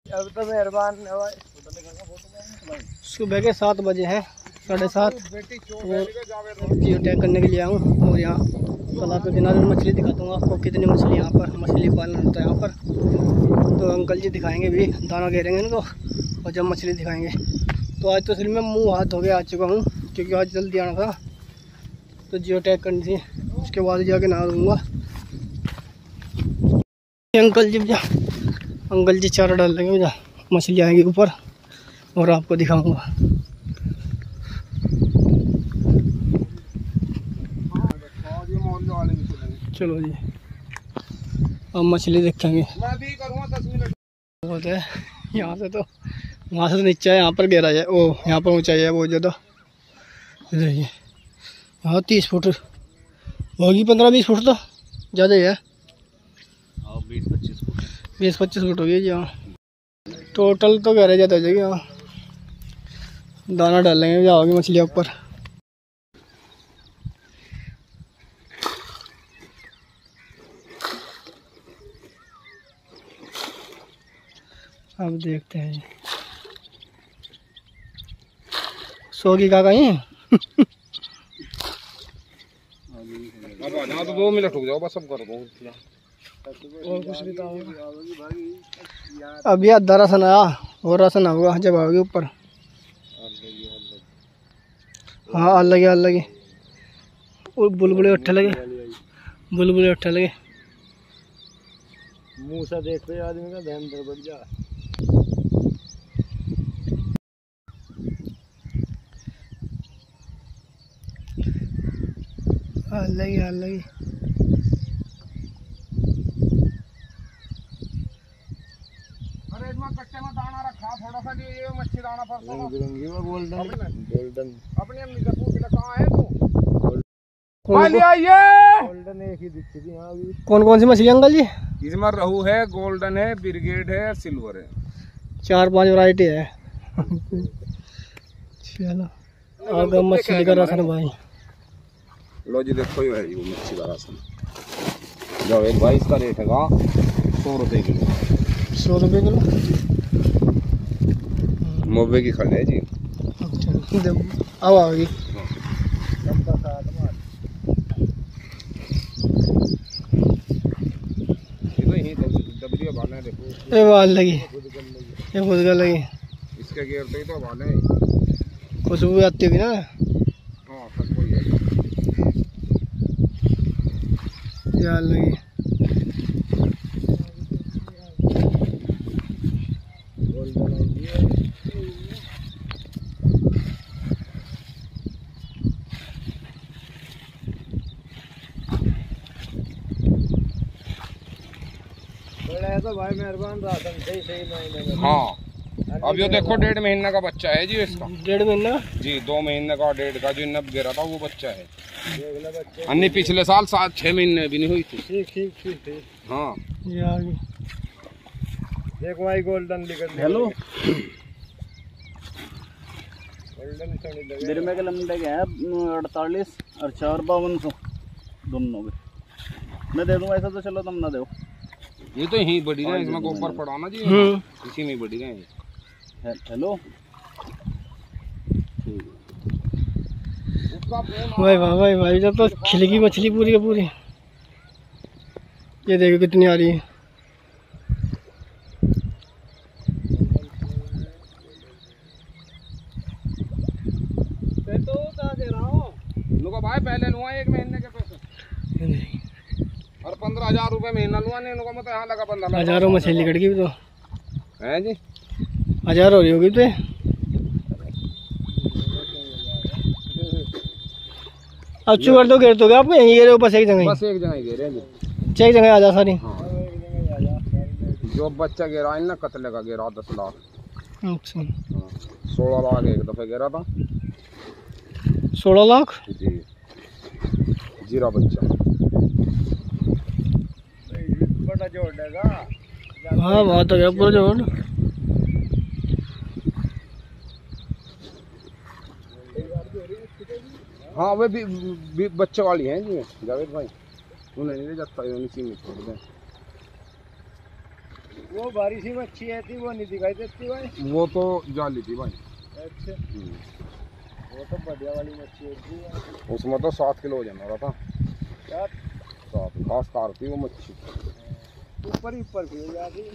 अब तो मेहरबान। सुबह के 7 बजे हैं, 7:30। जियो टैग करने के लिए आया हूँ और यहाँ तालाब के किनारे मछली दिखाता हूँ आपको, कितनी मछली यहाँ पर मछली पालन होता है यहाँ पर। तो अंकल जी दिखाएंगे भी, दाना घेरेंगे इनको और जब मछली दिखाएंगे। तो आज तो सिर्फ मैं मुँह हाथ धो के आ चुका हूँ क्योंकि आज जल्दी आना था, तो जियो टैग करनी थी, उसके बाद जाके नहा दूँगा। अंकल जी चारा डाल देंगे, जा मछली आएंगी ऊपर और आपको दिखाऊंगा। चलो जी, अब मछली देखेंगे। बहुत है यहाँ से, तो वहाँ से तो नीचे है, यहाँ पर गहरा है, ओ यहाँ पर ऊंचाई है बहुत ज़्यादा। देखिए यहाँ 30 फुट होगी, 15-20 फुट तो ज़्यादा ही है। 20-25 फुट होगी जी। हाँ टोटल तो गहरे ज़्यादा हो जाएगी। हाँ दाना डालेंगे, जाओगी मछलियाँ ऊपर। अब देखते हैं जी, सोगी का कहीं अब आना तो 2 मिनट रुक जाओ, बस सब कर दो और कुछ भी तो। अभी आधा राशन आया और राशन होगा जब आओगे ऊपर। हाँ अलग लगे बुलबुले उठे लगे, मुँह से देख पे आदमी का ध्यान दर बढ़ जा। अलग कट्टे में दाना रखा थोड़ा सा, ये मच्छी दाना पर गोल्डन अपने अम्मी से पूछ ले कहाँ है तू। गोल्डन एक ही दिखती थी यहाँ भी। कौन सी मछली अंकल जी? इसमें रहू है, गोल्डन है, ब्रिगेड है, सिल्वर है, 4-5 वैरायटी है। चलो आगे मछली का राशन भाई। लो जी देखो ये है वो मच्छी का राशन। जावेद भाई इसका रेट है 100 रुपये किलो। 100 रुपये किलो मोबे की खड़े है जी। अच्छा अब आओगी। ये बाल लगी, ये खुदगा लगी, इसके गेर पे तो बाल है, खुशबू आती होगी ना। हाँ सब कोई है जाल लगी। तो भाई मेहरबान राशन सही महीने में। हाँ अब ये देखो 1.5 महीने का बच्चा है जी इसका। 1.5 महीना जी, 2 महीने का 1.5 का जो नब गिरा था वो बच्चा है। अन्नी पिछले साल 7-6 महीने भी नहीं हुई थी। ठीक। हाँ देखो भाई गोल्डन लिखा। हेलो मेरे में के लंबे के हैं 48 और 452 दोनों में मैं दे दूंगा। ऐसा तो चलो तुम ना दो, ये तो यही बढ़ी गए, इसमें गोबर पड़ा ना जी, इसी में बढ़ी गए। हेलो भाई जब तो खिलेगी मछली पूरी की पूरी। ये देखो कितनी आ रही है। तो भाई पहले लूँगा 1 महीने के पैसे और 15,000 रुपये महीना लूँगा। नहीं लूँगा मैं तो यहाँ लगा 15,000। हजारों मछली कट गई तो है जी, 1000 हो रही होगी तो। अब चुकर तो घेर तो आप यहीं घेरे हो, बस एक जगह ही घेरे जी, एक जगह आ जा सारी। हाँ। जो बच्चा गिरा है ना कतले का गिरा 10 लाख। अच्छा 16 लाख एक दफे गिरा था। 16 लाख जी, जीरा बच्चा बड़ा जोड़ देगा। हाँ बहुत हो गया पूरा जोड़। हाँ वे भी बच्चे वाली हैं जी जावेद भाई, उन्हें नहीं ले जाता, इसी में छोड़ दें। वो बारिश ही मच्छी है थी, वो नहीं दिखाई देती भाई। वो तो जाली थी भाई। अच्छा, वो तो बढ़िया वाली मच्छी होती। उसमें तो 7 किलो वजन हो रहा था। क्या 7 खास कार थी वो मच्छी। ऊपर ही ऊपर भी हो जाती।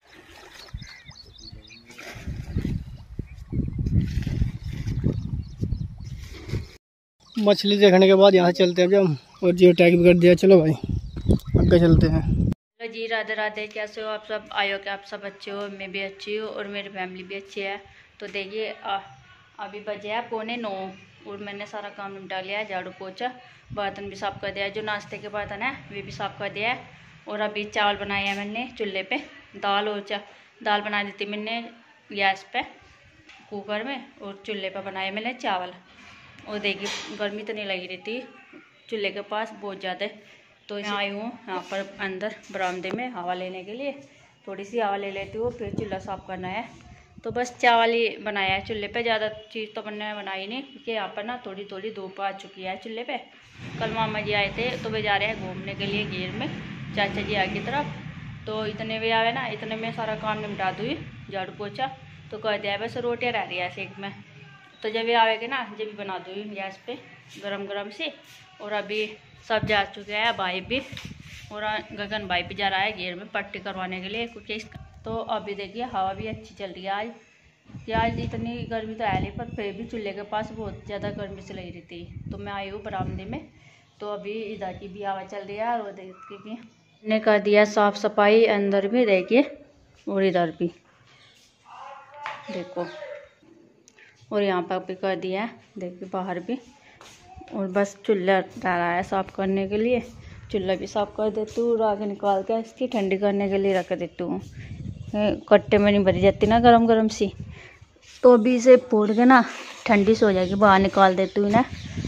मछली देखने के बाद यहाँ चलते हैं अभी हम, और जियो टैग भी कर दिया। चलो भाई आगे चलते हैं। हेलो जी, राधे राधे। कैसे हो आप सब? आयो कि आप सब अच्छे हो, मैं भी अच्छी हूँ और मेरी फैमिली भी अच्छी है। तो देखिए अभी बजे है 8:45 और मैंने सारा काम निपटा लिया है, झाड़ू पोछा, बर्तन भी साफ़ कर दिया है। जो नाश्ते के बर्तन है वे भी साफ़ कर दिया है। और अभी चावल बनाए हैं मैंने चूल्हे पे, दाल और दाल बना दी थी मैंने गैस पे कुकर में, और चूल्हे पर बनाए मैंने चावल। और देखिए गर्मी तो नहीं लगी रही थी चूल्हे के पास बहुत ज़्यादा, तो मैं आई हूँ यहाँ पर अंदर बरामदे में हवा लेने के लिए। थोड़ी सी हवा ले लेती हूँ, फिर चूल्हा साफ़ करना है। तो बस चावल ही बनाया है चूल्हे पे, ज़्यादा चीज़ तो बनाई नहीं, क्योंकि यहाँ पर ना थोड़ी थोड़ी धूप आ चुकी है चूल्हे पे। कल मामा जी आए थे तो वे जा रहे हैं घूमने के लिए घेर में, चाचा जी आगे की तरफ। तो इतने वे आए ना, इतने में सारा काम निपटा दूँ, झाड़ू पोछा तो कर दिया है। बस रोटियाँ रह रही है सेक में, तो जब ये आवेगे ना जब बना दूँ गैस पे गरम गरम से। और अभी सब जा चुके हैं, भाई भी, और गगन भाई भी जा रहा है घेर में पट्टी करवाने के लिए, क्योंकि इसका तो अभी देखिए हवा भी अच्छी चल रही है आज। कि आज इतनी गर्मी तो है नहीं, पर फिर भी चूल्हे के पास बहुत ज़्यादा गर्मी से लग रही थी। तो मैं आई हूँ बरामदे में, तो अभी इधर की भी हवा चल रही है और उधर की भी। मैंने कर दिया साफ़ सफाई, अंदर भी देखिए और इधर भी देखो, और यहाँ पर भी कर दिया है देखिए बाहर भी। और बस चूल्हा डाला है साफ़ करने के लिए, चूल्हा भी साफ़ कर देती हूँ, आगे निकाल के इसकी ठंडी करने के लिए रख देती हूँ। कट्टे में नहीं भरी जाती ना गरम गरम सी, तो अभी इसे फोड़ के ना ठंडी से हो जाएगी, बाहर निकाल देती हूँ ना।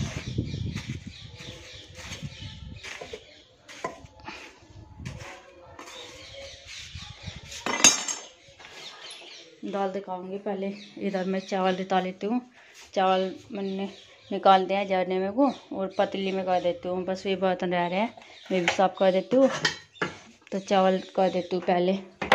दाल दिखाऊंगी, पहले इधर मैं चावल रिता लेती हूँ। चावल मैंने निकाल दिया झरने में को, और पतीली में कर देती हूँ। बस वे बर्तन रह रहे हैं, वे भी साफ कर देती हूँ। तो चावल कर देती हूँ पहले।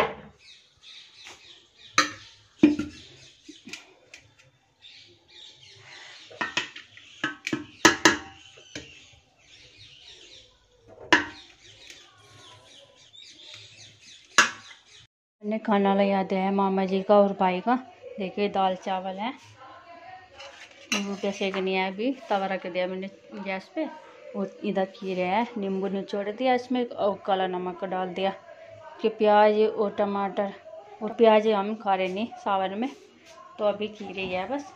मैंने खाना लगा दिया है मामा जी का और भाई का। देखिए दाल चावल है, रोटियाँ सेकनी है, अभी तवा रख दिया मैंने गैस पे। और इधर खीरे है, नींबू निचोड़ दिया इसमें और काला नमक डाल दिया। कि प्याज और टमाटर, और प्याज हम खा रहे नहीं सावन में, तो अभी खीरे है बस।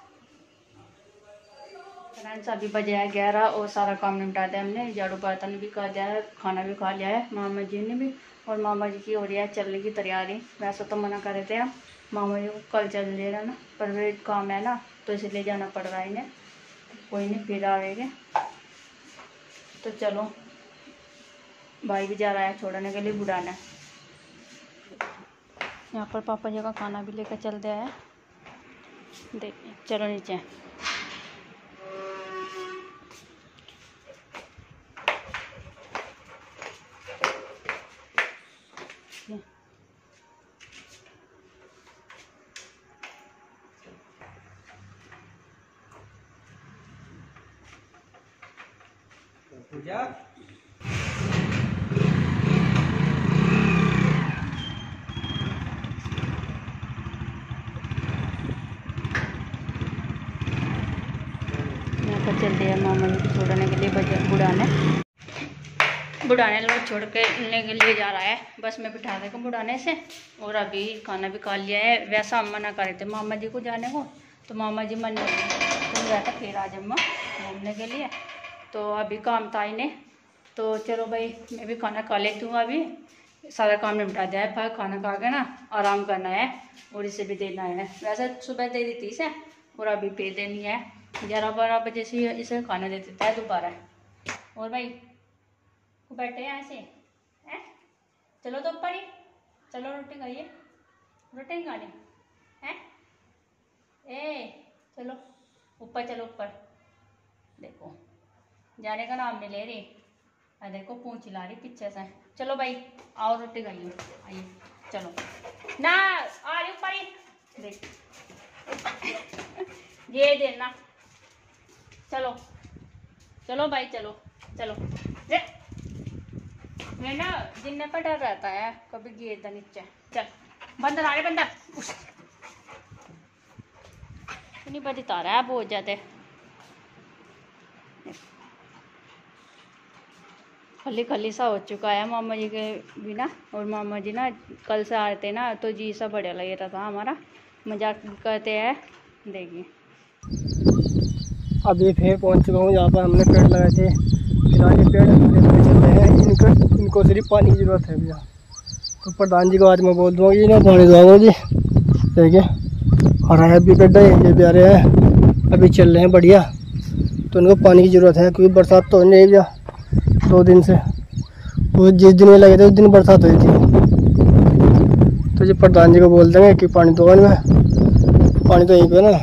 फ्रेंड्स अभी बजे है 11 और सारा काम निपटा दिया हमने, झाड़ू बर्तन भी कर दिया है, खाना भी खा लिया है मामा जी ने भी। और मामा जी की हो रही है चलने की तैयारी। वैसे तो मना कर रहे थे हम मामा जी को कल चल ले रहा ना, पर वे काम है ना, तो इसलिए जाना पड़ रहा है इन्हें। कोई नहीं फिर आवेंगे। तो चलो भाई भी जा रहा है छोड़ने के लिए बुढ़ाना। यहाँ पर पापा जी का खाना भी लेकर चल दिया है। देखिए चलो नीचे। पूजा यहाँ पर चल दिया मामा जी को छोड़ने के लिए बुढ़ाने लोग छोड़ के लेने के लिए जा रहा है। बस मैं बिठा देगा बुढ़ाने से। और अभी खाना भी खा लिया है। वैसा हम मना कर रहे थे मामा जी को जाने को, तो मामा जी मन नहीं तुम रहता फिर आज अम्मा घूमने के लिए। तो अभी काम था इन्हें, तो चलो भाई मैं भी खाना खा लेती हूँ। अभी सारा काम निपटा दिया है, पर खाना खा के ना आराम करना है, और इसे भी देना है। वैसे सुबह दे दी थी इसे, और अभी पे देनी है 11-12 बजे से इसे खाना दे देता है दोबारा। और भाई को बैठे हैं ऐसे हैं, चलो तो ऊपर ही चलो, रोटी खाइए, रोटी नहीं खानी है। ए चलो ऊपर, चलो ऊपर। देखो जाने का नाम नहीं ले रही, देखो पूंछ ला रही पीछे से। चलो भाई आओ रोटी खाइए, आइए। चलो ना आ रही ऊपर ही देख ये देना। चलो चलो भाई चलो चलो। मैं ना जिन्ने पर डर रहता है कभी गिर दा नीचे। चल बंदर आ रहे बंदर नहीं बड़ी तारा है बहुत ज्यादा। खली खली सा हो चुका है मामा जी के बिना। और मामा जी ना कल से आए थे ना तो जी सा बढ़िया लग रहा था हमारा मजाक करते हैं। देखिए अभी फिर पहुंच चुका हूँ जहाँ पर हमने पेड़ लगाए थे। फिर आगे पेड़ चल रहे हैं। इनको सिर्फ पानी की ज़रूरत है भैया। तो प्रधान जी को आज मैं बोल दूँगा कि ना पानी दो जी। देखिए और है अभी गड्ढे ये भी आ रहे हैं अभी चल रहे हैं बढ़िया। तो इनको पानी की ज़रूरत है क्योंकि बरसात तो नहीं भैया 2 दिन से। वो जिस दिन में लगे थे उस दिन बरसात हुई थी। तो जी प्रधान जी को बोल देंगे कि पानी दो इनमें। पानी तो यहीं पे ना।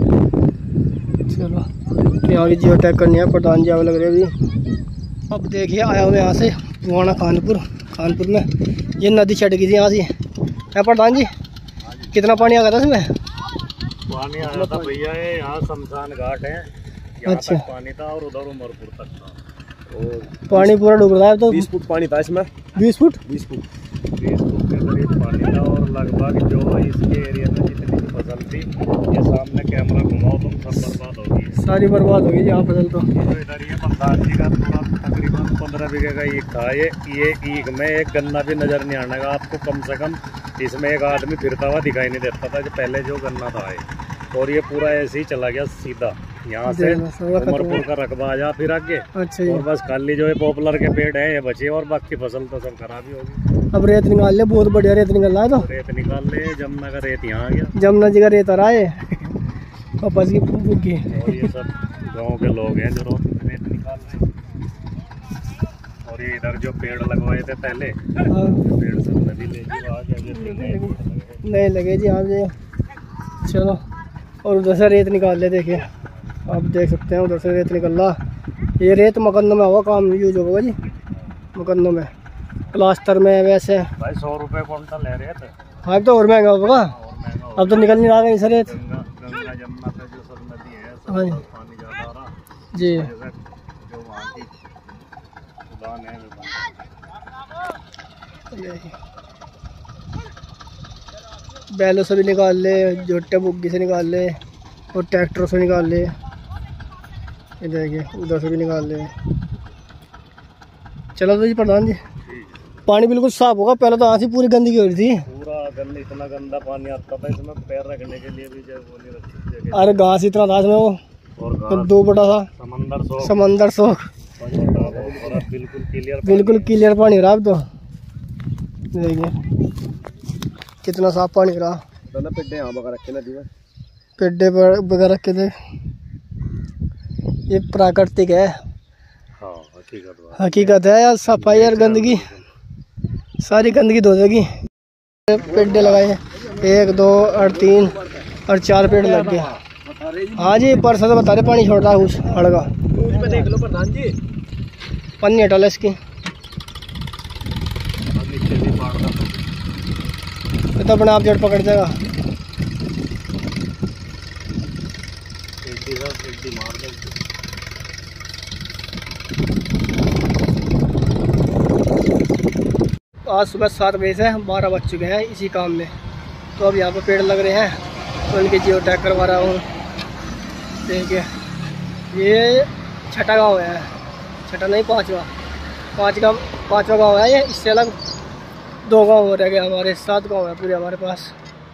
चलो तो यहाँ की जियो टैग करनी है। प्रधान जी आगे लग रहे अभी। अब देखिए आया हुआ यहाँ से पुराना कानपुर में। ये नदी छट गई थी यहाँ से है प्रधान जी। कितना पानी आ गया था इसमें? पानी आया था भैया ये यहाँ शमशान घाट है यहाँ अच्छा तक पानी था और उधर उमरपुर तक था। और पानी पूरा डूब रहा है तो 20 फुट पानी था इसमें। 20 फुट 20 फुट के करीब पानी था। और लगभग जो इसके एरिया में जितनी फसल थी ये सामने कैमरा घुमाओ तुम सब बर्बाद होगी। सारी बर्बाद होगी यहाँ फसल तो। इधर ये प्रधान जी का पूरा तकरीबन 15 बीघे का ईख था। ये ईख में एक गन्ना भी नजर नहीं आने का आपको। कम से कम इसमें एक आदमी फिरता हुआ दिखाई नहीं देता था जो पहले जो गन्ना था ये। और ये पूरा ऐसे ही चला गया सीधा यहाँ से उमरपुर का रकबा आ जा फिर आगे। अच्छा और बस खाली जो है पॉपुलर के पेड़ है ये बचे और बाकी फसल तो सब खराब ही होगी। अब रेत निकाल ले बहुत बढ़िया रेत निकल रहा है। तो रेत निकाल ले जमुना का रेत यहाँ आ गया। जमुना जी का रेत आ रहा है वापस की बुग्गी। और ये सब गांव के लोग हैं जो रेत निकाल रहे हैं। और ये इधर जो पेड़ लगवाए थे पहले पेड़ सब नदी ले नहीं लगे जी हाँ जी। चलो और उधर से रेत निकाल ले। देखिए आप देख सकते हैं उधर से रेत निकल रहा। ये रेत मकन्नों में होगा काम यूज होगा जी। मकन्नों में प्लास्टर में वैसे भाई 100 रुपये क्विंटल ले रहे थे। हाँ तो और महंगा होगा। अब तो निकल नहीं रहा है सर रेत। गंगा जमुना पे जो सब नदी है सब हाँ पानी ज़्यादा आ रहा जी। जो वहाँ की उड़ान है बैलों से भी निकाल ले जोटे बुग्गी से निकाल ले और ट्रैक्टरों से निकाल ले। ये देखिए उधर से भी निकाल ले। चलो तो जी प्रधान जी पानी बिल्कुल साफ होगा। पहले तो यहाँ से पूरी गंदगी हो रही थी। पूरा गंदा इतना गंदा पानी आता था इसमें पैर रखने के लिए भी जगह नहीं रखी जगह। अरे घास इतना था इसमें वो और दो बड़ा था समंदर सोख। बिल्कुल क्लियर पानी रहा अब तो। देखिए कितना साफ पानी रहा। पेड्डे यहाँ बगा रखे नदी में। पेड्डे बगा रखे थे। ये प्राकृतिक है। हाँ हकीकत है यार। सफाई और गंदगी सारी गंदगी धो देगी। पेड्डे लगाए 1 2 और 3 और 4 पेड़ लग गए। हाँ जी परसों तो बता रहे पानी छोड़ रहा है कुछ हड़का। देख लो प्रधान जी पन्नी हटा ले इसकी। तो अपने आप जड़ पकड़ जाएगा। आज सुबह 7 बजे से 12 बज चुके हैं इसी काम में। तो अब यहाँ पे पेड़ लग रहे हैं तो इनके जियो टैग करवा रहा हूँ। देखिए ये छठा गाँव है। छठा नहीं पाँचवा गाँव है ये। इससे अलग 2 गाँव रह गए हमारे। 7 गाँव है पूरे हमारे पास।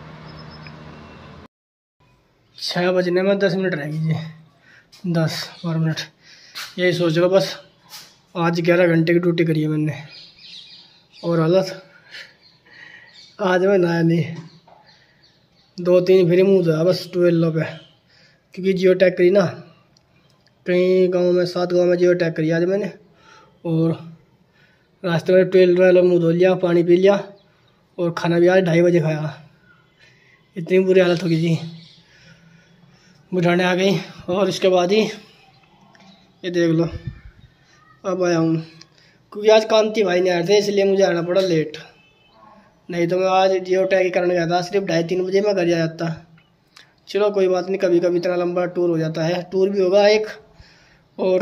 6 बजने में 10 मिनट रह गई जी। 10-12 मिनट यही सोच लो बस। आज 11 घंटे की ड्यूटी करी है मैंने। और हालत आज मैं नहाया नहीं। 2-3 फिर मुँह धोया बस ट्यूबवेलों पे क्योंकि जियो टैग करी ना। कई गाँव में 7 गाँव में जियो टैग करी आज मैंने। और रास्ते में ट्यूबवेल वाला मुँह धो लिया पानी पी लिया और खाना भी आज 2:30 बजे खाया। इतनी बुरी हालत हो गई थी। बुढ़ाने आ गई। और इसके बाद ही ये देख लो अब आया हूँ क्योंकि आज कांति भाई नहीं आए थे इसलिए मुझे आना पड़ा लेट। नहीं तो मैं आज जियो टैग करने गया था, सिर्फ 2:30-3 बजे मैं घर जा जाता। चलो कोई बात नहीं, कभी कभी इतना लंबा टूर हो जाता है, टूर भी होगा एक, और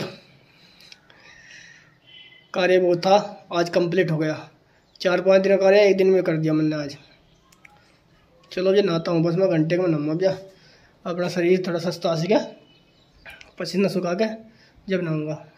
कार्य बहुत था आज कंप्लीट हो गया। 4-5 दिन का कार्य 1 दिन में कर दिया मैंने आज। चलो जी नहाता हूँ, बस मैं घंटे में नहाऊंगा भैया, अपना शरीर थोड़ा सस्ता सी गया, पसीना सुखा के जब नहाऊंगा।